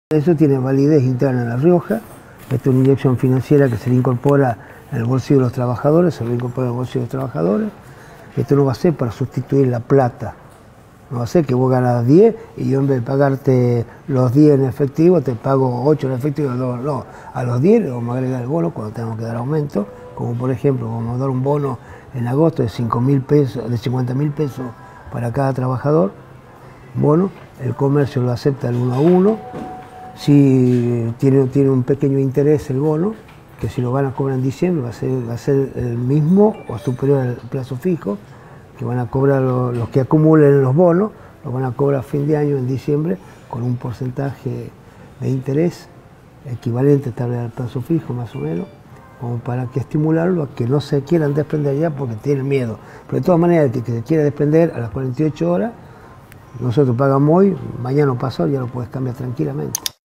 Eso tiene validez interna en La Rioja. Esta es una inyección financiera que se le incorpora en el bolsillo de los trabajadores, se le incorpora en el bolsillo de los trabajadores. Esto no va a ser para sustituir la plata. No va a ser que vos ganas 10 y yo en vez de pagarte los 10 en efectivo, te pago 8 en efectivo. No, a los 10 le vamos a agregar el bono cuando tengamos que dar aumento. Como por ejemplo, vamos a dar un bono en agosto de 5.000 pesos, de 50.000 pesos para cada trabajador. Bueno, el comercio lo acepta el 1 a 1. Si tiene un pequeño interés el bono, que si lo van a cobrar en diciembre va a ser el mismo o superior al plazo fijo, que van a cobrar los que acumulen los bonos, los van a cobrar a fin de año en diciembre con un porcentaje de interés equivalente tal vez al plazo fijo más o menos, como para que estimularlo a que no se quieran desprender ya porque tienen miedo. Pero de todas maneras, el que se quiera desprender a las 48 horas, nosotros pagamos hoy, mañana o pasado ya lo puedes cambiar tranquilamente.